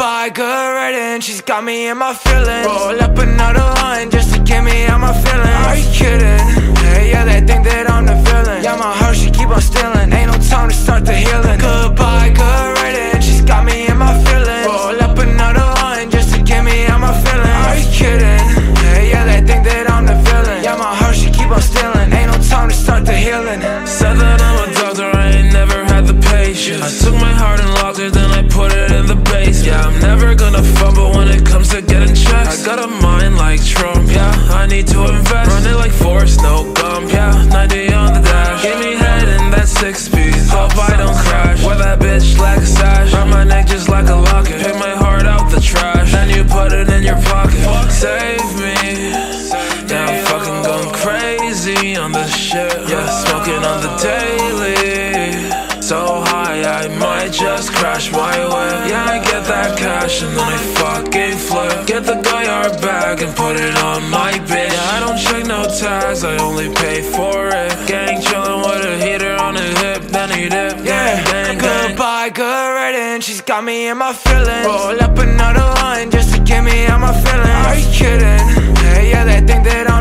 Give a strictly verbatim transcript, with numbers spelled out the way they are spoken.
Goodbye, good riddance, she's got me in my feelings. Roll up another line just to get me out my feelings. Are you kidding? Hey, yeah, they think that I'm the villain. Yeah, my heart, she keep on stealing. Ain't no time to start the healing. Goodbye, good riddance, she's got me in my feelings. Roll up another line just to get me out my feelings. Are you kidding? Hey, yeah, they think that I'm the villain. Yeah, my heart, she keep on stealing. Ain't no time to start the healing. Said that I'm a doctor, I ain't never had the patience. I took my heart and locked it, then I put it in the basement. Yeah, I'm never gonna fumble when it comes to getting checks. I got a mind like Trump, yeah, I need to invest. Run it like Forrest, no Gump, yeah, ninety on the dash. Give me head in that six speed, hope I don't crash. Wear that bitch like a sash, round my neck just like a locket. Pick my heart out the trash, then you put it in your pocket. Save me, yeah, I'm fucking going crazy on this shit. Yeah, smoking on the daily, so high I might just crash my way. Yeah, I get that cash and then I fucking flip. Get the Goyard bag and put it on my bitch. Yeah, I don't check no tags, I only pay for it. Gang chillin' with a heater on his hip, then he dip. Yeah, gang, gang, goodbye, good riddance, she's got me in my feelings. Roll up another line just to get me out my feelings. Are you kidding? Hey, yeah, they think that I'm